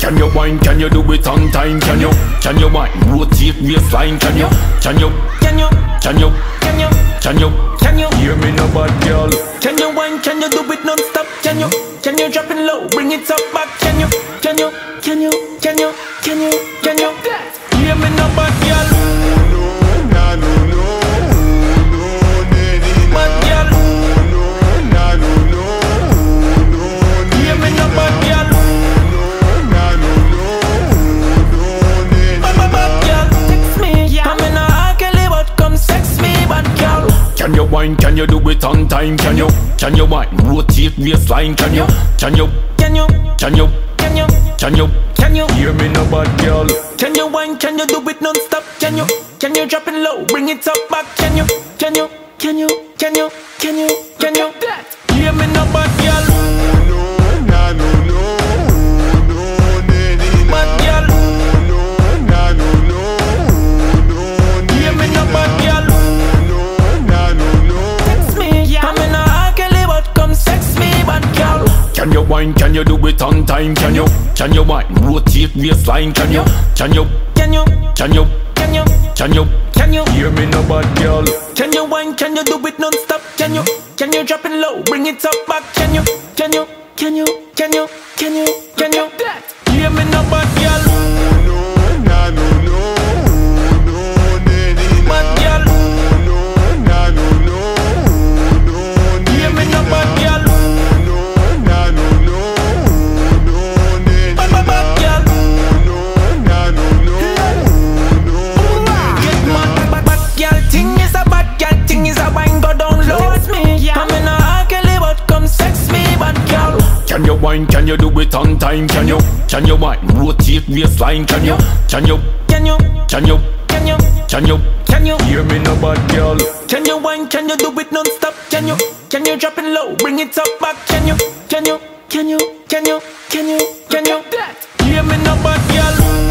Can you wine? Can you do it on time? Can you wine? Rotate waistline. Can you hear me no bad girl? Can you wine? Can you do it non-stop? Can you drop it low? Bring it up back. Can you hear me no bad girl? Can you wine? Can you do it on time? Can you wine? Rotate waistline. Can you hear me no bad girl? Can you wine? Can you do it non-stop? Can you drop it low? Bring it up back. Can you hear me no bad girl? Can you wine? Can you do it on time? Can you wine? Rotate waistline. Can you hear me no bad girl? Can you wine? Can you do it non-stop? Can you drop it low? Bring it up back. Can you hear me no bad girl? Can you wine? Can you do it on time? Can you wine? Rotate waistline. Can you hear me no bad girl? Can you wine? Can you do it non-stop? Can you drop it low? Bring it up back. Can you hear me no bad girl?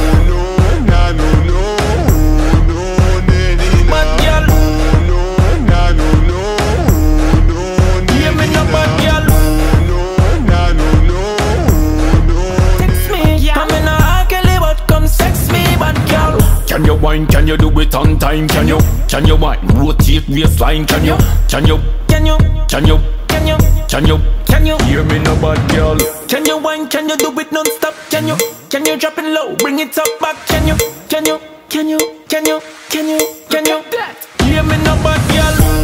Can you wine? Can you do it on time? Can you wine? Rotate waistline. Can you hear me no bad girl? Can you wine? Can you do it non-stop? Can you drop it low? Bring it up back. Can you hear me no bad girl?